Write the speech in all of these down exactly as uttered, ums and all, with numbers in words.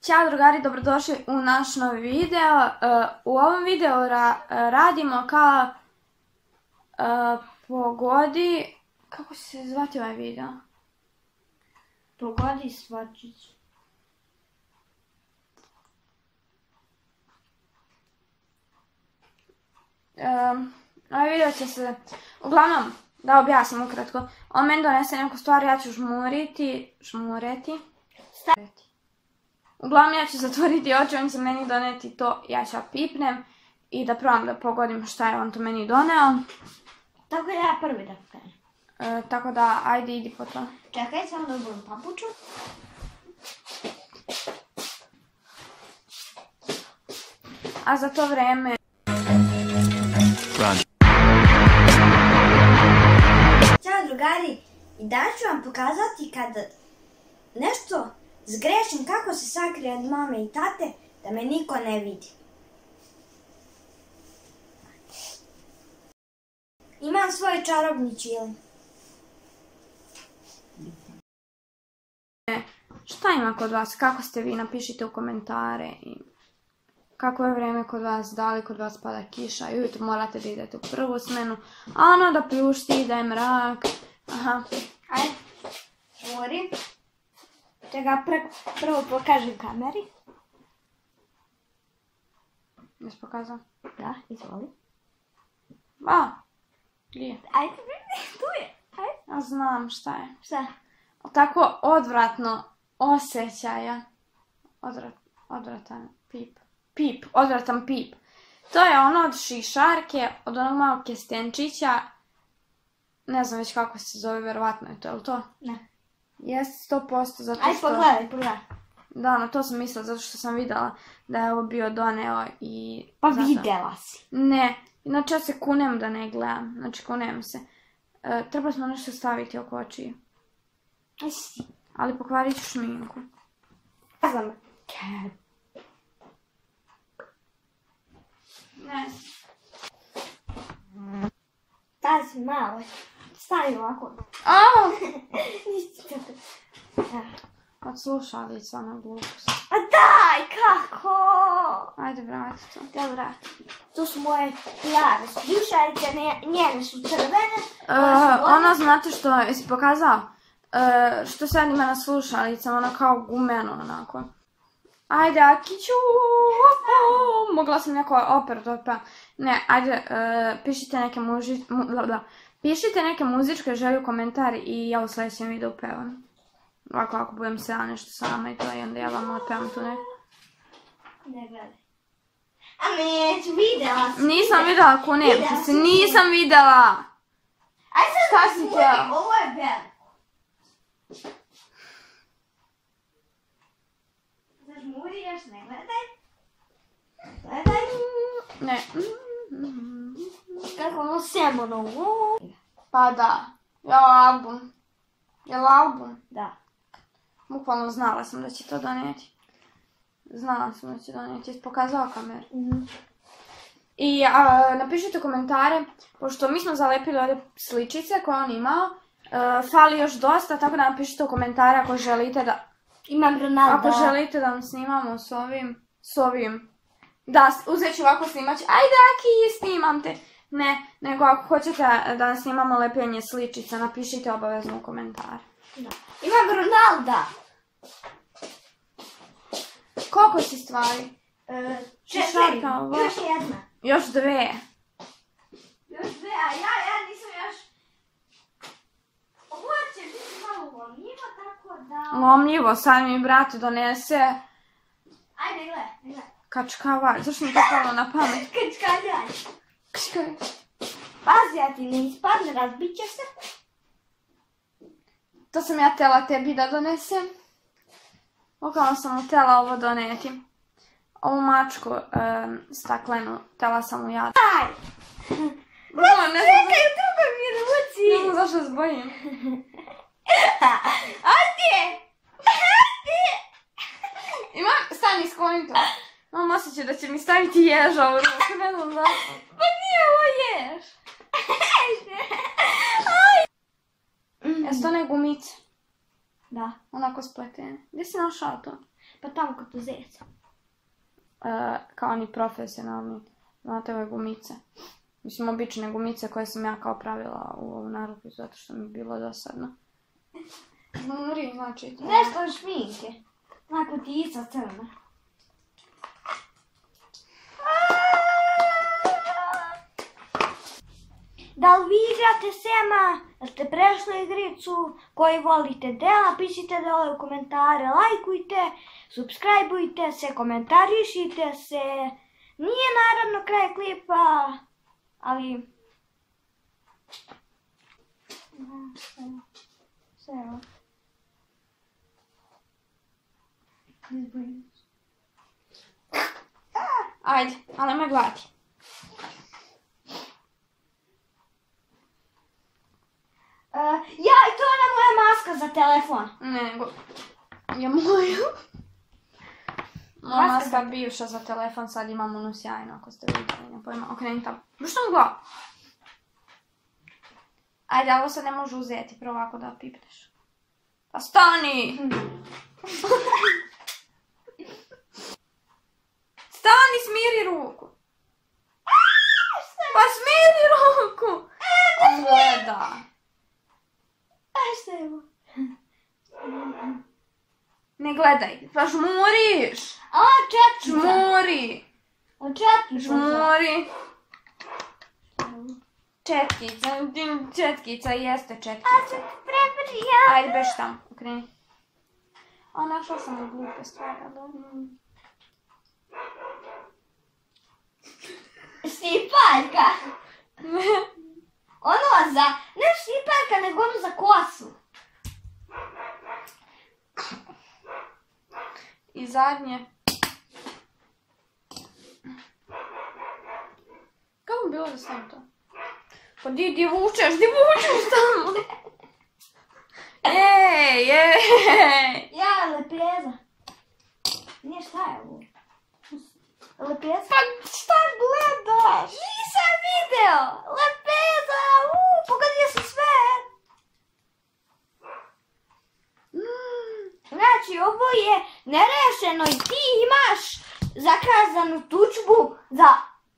Ćao drugari, dobrodošli u naš novi video. U ovom videu radimo kao pogodi... Kako će se zvati ovaj video? Pogodi svačić. Ovaj video će se... Uglavnom, da objasnim ukratko. On meni donese neku stvar, ja ću žmuriti... Žmureti? Staviti. Uglavnom ja ću zatvoriti oči, on će meni doneti to, ja ću pipnem i da probam da pogodim šta je on to meni doneo. Tako da ja prvi da krenem. E, tako da, ajde idi po to. Čekaj, samo da budem papuču. A za to vreme... Ćao drugari, i danas ću vam pokazati kada nešto zgrešim kako se sakrije od mame i tate da me niko ne vidi. Imam svoj čarobni čile. Šta ima kod vas? Kako ste vi? Napišite u komentare. Kako je vreme kod vas? Da li kod vas pada kiša? Ujutro morate da idete u prvu smenu. A ono da pljušti, da je mrak. Aha. Ajde, žmurim. Čega prvo pokažem kameri. Jesi pokazao? Da, izvoli. A, gdje? Ajde, tu je. Ajde. Ja znam šta je. Šta? Tako odvratno osjećaja. Odvrat, odvratan pip. Pip, odvratan pip. To je ono od šišarke, od onog malog kestenčića. Ne znam već kako se zove, verovatno je to, je li to? Ne. Jeste sto posto zato što... Ajde pogledaj, pogledaj. Da, na to sam mislila zato što sam videla da je ovo bio doneo i... Pa videla si. Ne, inače ja se kunem da ne gledam, znači kunem se. Treba smo nešto staviti oko očiju. Ali pokvarit ću šminku. Ja znam. Ne. Stavi malo. Stavi ovako. Au! Nisi to. Od slušalica na glupost. A daj, kako? Ajde, vrati to. Da, vrati. To su moje plave slušalice, njene su crvene. Ono, znate što, jesi pokazao? Što sad ima na slušalicama, ono kao gumeno, onako. Ajde, Akiću! Mogla sam neko operu to pa... Ne, ajde, pišite neke muži... Pišite neke muzičke želje u komentari i ja u sljedećem videu pevam. Ovako, ako budem se ja nešto sama i to i onda ja vam otpevam tu ne. Ne gledaj. A neću, videla sam. Nisam videla, kunem se, nisam videla! Ajde sad šta si htjela? Ovo je veliko. Zažmuri još, ne gledaj. Gledaj. Ne. Kako ono semonovo. Pa da. Jel album? Jel album? Da. Bukvalno znala sam da će to donijeti. Znala sam da će donijeti. Jesi pokazao kameru? I napišite komentare, pošto mi smo zalepili ovdje sličice koje on imao. Fali još dosta, tako da napišite u komentare ako želite da... Imam Ronaldo. Ako želite da vam snimamo s ovim... S ovim... Da, uzet ću ovako snimač. Ajde, Aki, snimam te. Ne, nego ako hoćete da vam snimamo lepljenje sličica, napišite obavezno u komentare. Da. Imam Ronalda. Koliko si stvari? E, četiri. Još jedna. Još dve. Još dve, a ja, ja nisam još... Ovo će biti malo lomljivo, tako da... Lomljivo, sad mi brat donese... Ajde, gledaj, gledaj. Kačkavalj, zašto mi to palo na pamet? Kačkavalj. Kačkavalj. Pazi, ja ti ne ispadne, razbit će se. To sam ja tela tebi da donesem. Okolo sam tela ovo doneti. Ovu mačku staklenu tela sam u jadu. Aj! Čekaj, u drugoj mi ruci. Ne znam zašto se bojim. Ajde! Ajde! Imam, stani, skloni to. Imam osjećaj da će mi staviti ježa u ruku, ne znam zašto. Pa nije ovo jež. Jesu to ne gumice? Da. Onako spletene. Gdje si našao to? Pa tamo kod tu zeca. Kao oni profesionalni, znate ove gumice. Mislim, obične gumice koje sam ja kao pravila u ovu narukvicu, zato što mi je bilo dosadno. Žmuri, znači... Nešto od šminke. Onako tica crna. Da li vi igrate Sema? Da ste prešli igricu? Koji volite dela? Pišite dole u komentare, lajkujte, subscribeujte se, komentarišite se. Nije naravno kraj klipa, ali... Sve evo. Ajde, ali me gledati. Uh, ja, i to je ona moja maska za telefon. Ne, nego... Je moja. Moja maska bivša za telefon, sad imam onu sjajnu, ako ste vidjeli, ne pojma. Okreni tamo. Što mi gleda? Ajde, ovo se ne može uzeti, prvo ovako da pipneš. Pa stani! Stani, smiri ruku! Pa smiri ruku! On gleda. A šta je ovo? Ne gledaj, pa žmuriš! A, četkica! Žmuri! A, četkica! Žmuri! Četkica, četkica, jeste četkica. A, sad prebrija! Ajde, beš tam, okreni. A, našla sam u glupe stvari, ali... Štipaljka! Ono za... Ne štipaljka, nego ono za kosu. I zadnje. Kako bi bilo da stavim to? Pa di, di vučeš, di vučeš tamo? Ej, ej! Ja, lepeza. Nije, šta je ovo? Lepeza? Pa šta gledaš? Nisam video! Lepeza! Uuu, pogodio sam sve! Znači, ovo je nerešeno i ti imaš zakazanu tučbu za...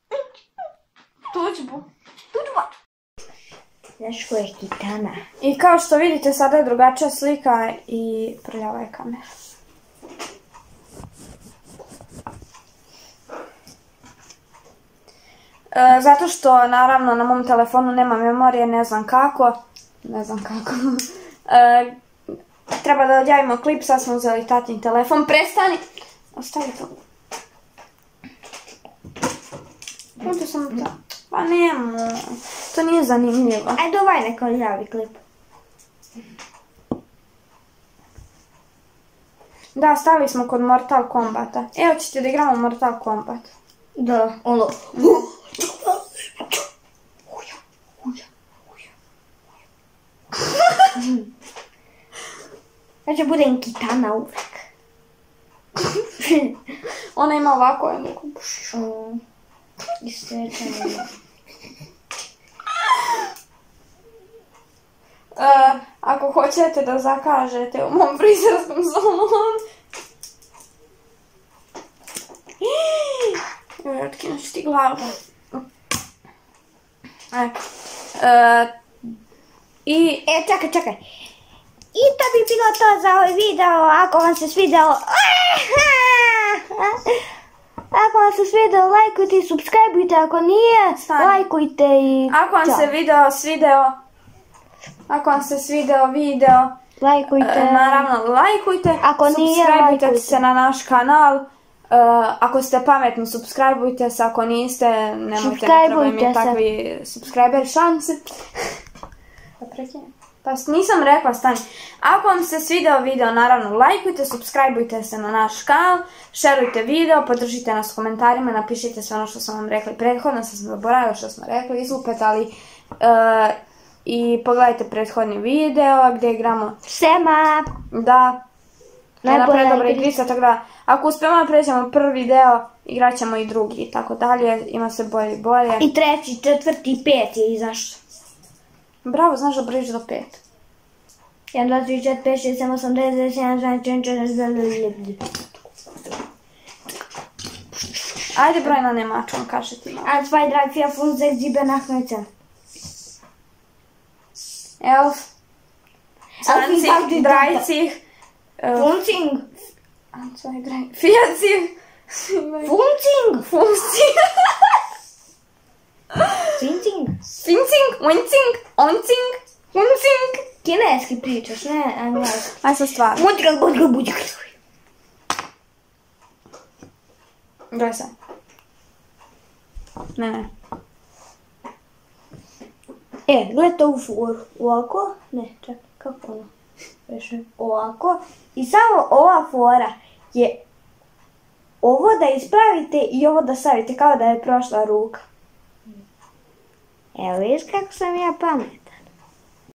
Tučbu. Tučba! Znaš ko je kitana? I kao što vidite, sada je drugačija slika i prljava je kamera. E, zato što, naravno, na mom telefonu nema memorije, ne znam kako. Ne znam kako. E, treba da odjavimo klip, sad smo uzeli tatin telefon. Prestani! Ostavi to. Možda sam to... Pa nemoj. To nije zanimljivo. Ajde ovaj neka odjavi klip. Da, stali smo kod Mortal Kombata. Evo ćete da igramo Mortal Kombat. Da, ono... Znači budem kitana uvek. Ona ima ovako jednu. I srećano. Uh, ako hoćete da zakažete u mom frizerskom salonu. Evo, otkinut ću ti glavu. E, uh, I... E, čekaj, čekaj. I to bi bilo to za ovaj video. Ako vam se svidjelo... Ako vam se svidjelo, lajkujte i subscribeujte. Ako nije, Stani. lajkujte i... Ako vam se video svideo... Ako vam se svideo video... Lajkujte. Uh, naravno, lajkujte. Ako nije, subscribeujte lajkujte. se na naš kanal. Uh, ako ste pametni, subscribeujte se. Ako niste, nemojte, ne trebaju mi takvi subscriber šanse. Pa prekinem. Pa nisam rekla, stani. Ako vam se svideo video, naravno, lajkujte, subscribeujte se na naš kanal, šerujte video, podržite nas u komentarima, napišite sve ono što sam vam rekli prethodno, sad sam zaboravila što smo rekli, izlupetali. Uh, I pogledajte prethodni video gdje igramo Sema. Da. Najbolja Najbolja dobra igrica. igrica, tako da ako uspijemo da pređemo prvi deo, igrat ćemo i drugi i tako dalje, ima se bolje i bolje. I treći, četvrti i pet je izašao. Bravo, znaš da brojiš do pet. jedan, dva, tri, četiri, pet, šest, sedam, osam, devet, deset, jedan, dva, tri, četiri, pet, šest, sedam, osam, devet, Ajde broj na Nemačkom, kaži ti malo. A zwei, drei, vier, fünf, sechs, sieben, acht, neun, zehn. Elf. zwanzig, dreißig. fünfzig. eins, zwei, drei, vierzig. fünfzig. fünfzig. zwanzig. Finzing, winzing, onzing, hunzing. Kineski pričaš, ne engleski. Aj sa stvarno. Budika, budika, budika. Broj se. Ne, ne. E, gledajte ovu foru. Ovako, ne, čekaj, kako ono? Reše, ovako. I samo ova fora je ovo da ispravite i ovo da stavite kao da je prošla ruka. Evo, vidiš kako sam ja pamet.